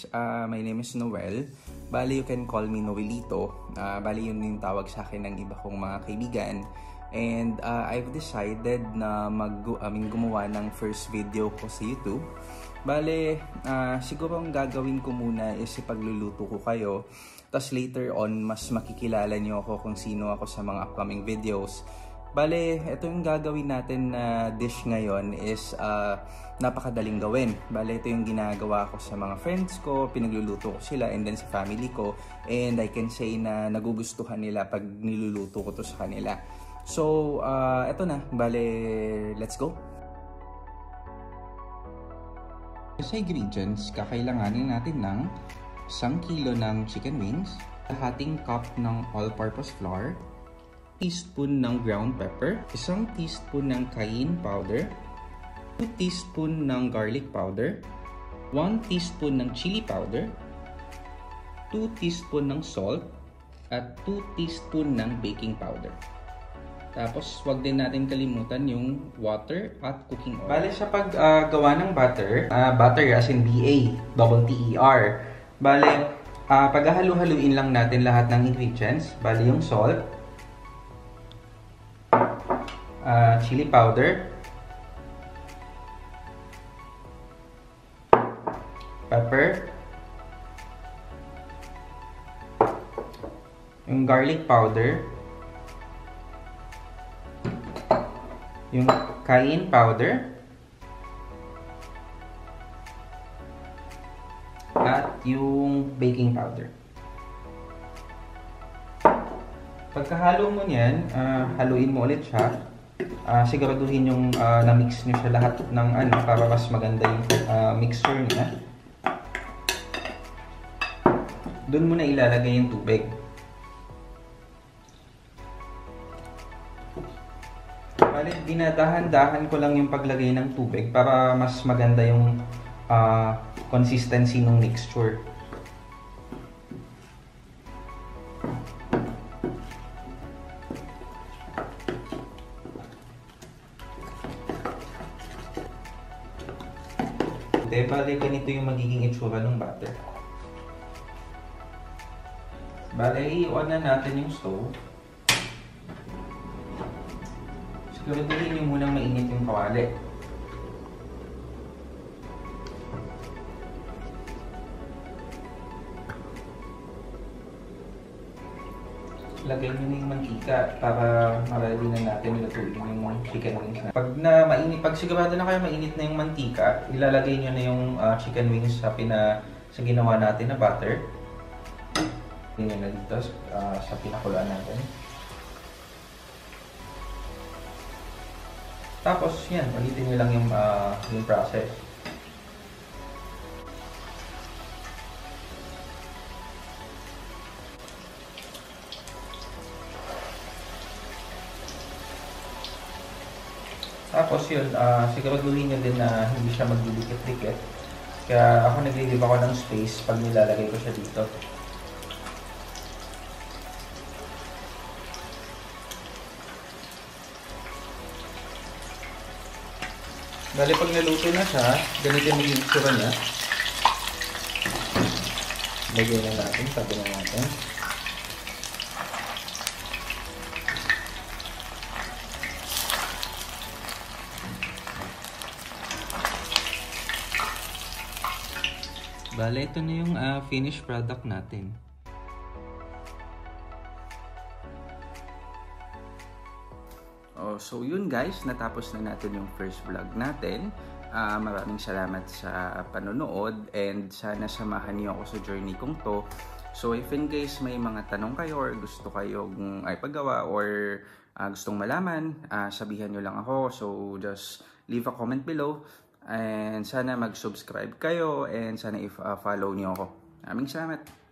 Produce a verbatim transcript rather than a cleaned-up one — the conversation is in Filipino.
Uh, my name is Noel. Bali, you can call me Noelito. Uh, bali, yun yung tawag sa akin ng iba kong mga kaibigan. And uh, I've decided na mag I mean, gumawa ng first video ko sa YouTube. Bale, uh, siguro ang gagawin ko muna is ipagluluto ko kayo. Tapos later on, mas makikilala niyo ako kung sino ako sa mga upcoming videos. Bale, ito yung gagawin natin na dish ngayon is uh, napakadaling gawin. Bale, ito yung ginagawa ko sa mga friends ko, pinagluluto ko sila, and then sa family ko. And I can say na nagugustuhan nila pag niluluto ko to sa kanila. So, uh, ito na. Bale, let's go! Sa ingredients, kakailanganin natin ng isang kilo ng chicken wings, kalahating cup ng all-purpose flour, teaspoon ng ground pepper, isang teaspoon ng cayenne powder, two teaspoon ng garlic powder, one teaspoon ng chili powder, two teaspoon ng salt, at two teaspoon ng baking powder. Tapos, wag din natin kalimutan yung water at cooking oil. Bale, sa paggawa uh, ng butter, uh, butter as in B A, double T E R. Bale, uh, paghahalu-haluin lang natin lahat ng ingredients. Bale, yung salt, uh, chili powder, pepper, yung garlic powder, yung cayenne powder, at yung baking powder. Pagkahalo mo niyan, uh, haluin mo ulit siya. Uh, siguraduhin yung uh, na-mix nyo siya lahat ng ano para mas maganda yung uh, mixture niya. Doon mo na ilalagay yung tubig. Bale, dinadahan-dahan ko lang yung paglagay ng tubig para mas maganda yung uh, consistency ng mixture. De, bale, ganito yung magiging itsura ng butter. Bale, i-on na natin yung stove. Siguraduhin nyo munang mainit yung kawali. Lagay nyo na yung mantika para marali na natin lutuin yung chicken wings na. Pag na mainit, pag sigurado na kayo mainit na yung mantika, ilalagay nyo na yung uh, chicken wings sa, pina, sa ginawa natin na butter. Ganyan na dito uh, sa pinakulaan natin. Tapos yan, ulitin nyo lang yung, uh, yung process. Tapos yun, uh, siguraduhin nyo din na hindi siya magdidikit-dikit. Kaya ako nag-leave ako ng space pag nilalagay ko siya dito. Bale, pag naluto na siya, ganito yung magiging itsura niya. Lagyan na natin, tabi na natin. Bale, ito na yung uh, finished product natin. Oh, so yun guys, natapos na natin yung first vlog natin. Uh, maraming salamat sa panonood and sana samahan niyo ako sa journey kong to. So if in case may mga tanong kayo or gusto kayong ay paggawa or uh, gustong malaman, uh, sabihan nyo lang ako. So just leave a comment below and sana mag-subscribe kayo and sana if uh, follow niyo ako. Maraming salamat!